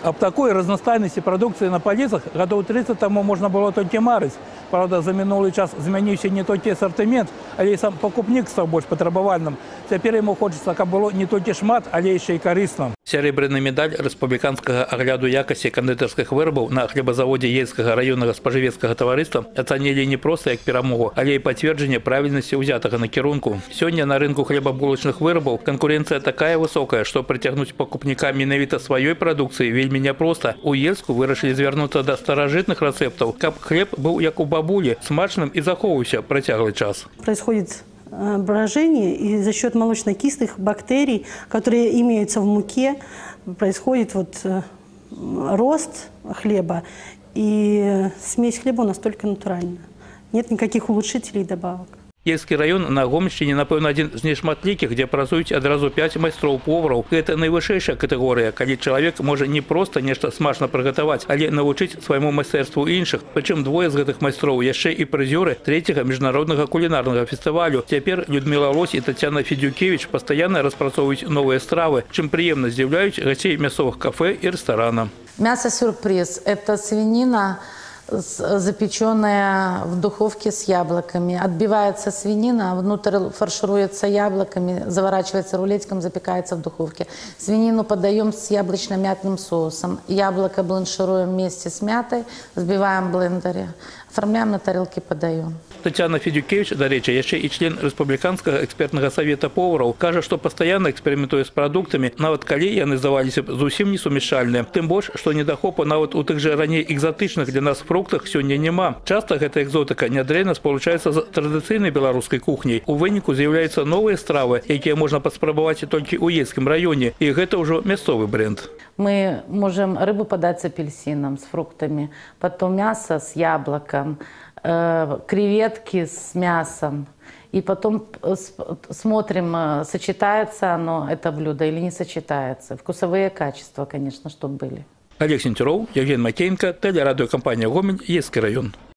Об такой разнастайности продукции на полицах гадоў 30 тому можна было толькі марыць. Правда, за мінулы час змяніўся не толькі асартымент, але і сам пакупнік стаў больш патрабавальным. Цяпер яму хочацца, каб было не толькі шмат, але яшчэ і карысна. Серебряны медаль рэспубліканскага агляду якасці кандытарскіх вырабаў на хлебазаводзе Ейскага раённага спажывецкага таварыства ацанілі не проста як перамогу, але і пацверджанне правільнасці ўзятага накірунку. Сёння на рынку хлебабулачных вырабаў канкурэнцыя такая высокая, што прыцягнуць пакупніка менавіта сваёй прадукцыі вельмі няпроста. У Ельску вырашылі звярнуцца да старажытных рэцэптаў, каб хлеб быў як у бабулі, смачным і захоўваўся працяглы час. Происходит брожение, и за счет молочно-кислых бактерий, которые имеются в муке, происходит рост хлеба, и смесь хлеба у нас только натуральная. Нет никаких улучшителей и добавок. Ельскі раён на Гомельшчыне, напэўна, адзін з нешматлікіх, дзе працуюць адразу 5 майстроў-повараў. Гэта найвышэйшая катэгорыя, калі чалавек можа не проста нешта смачна прыгатаваць, але навучыць свайму майстэрству іншых. Прычым двое з гэтых майстроў яшчэ і прызёры 3-го міжнароднага кулінарнага фестывалю. Цяпер Людмила Лось і Тацяна Федюкевіч пастаянна распрацоўваюць новыя стравы, чым прыемна здзіўляюць гасцей мясцовых кафе і рэстарана. Мясо-сюрприз – это свинина, запеченная в духовке с яблоками. Отбивается свинина, внутрь фаршируется яблоками, заворачивается рулетиком, запекается в духовке. Свинину подаем с яблочно-мятным соусом. Яблоко бланшируем вместе с мятой, взбиваем в блендере, оформляем на тарелке, подаем. Тацяна Федюкевіч, дарэчы, яшчэ і член рэспубліканскага экспертнага савета повараў, кажа, што пастаянна эксперыментуе з прадуктамі, нават калі яны здаваліся б зусім несумяшальныя. Тым больш, што недахопу нават у тых жа раней экзатычных для нас фруктах сёння няма. Часта гэта экзотыка нядрэнна спалучаецца з традыцыйнай беларускай кухняй. У выніку з'яўляюцца новыя стравы, якія можна паспрабаваць толькі ў Ельскім раёне, і гэта ўжо мясцовы бренд. Мы можем рыбу подать с апельсином, с фруктами, потом мясо с яблоком, креветки с мясом. И потом смотрим, сочетается оно, это блюдо, или не сочетается. Вкусовые качества, конечно, чтобы были. Олег Сентюров, Евген Макеенко, телерадиокомпания «Гомель», Ейский район.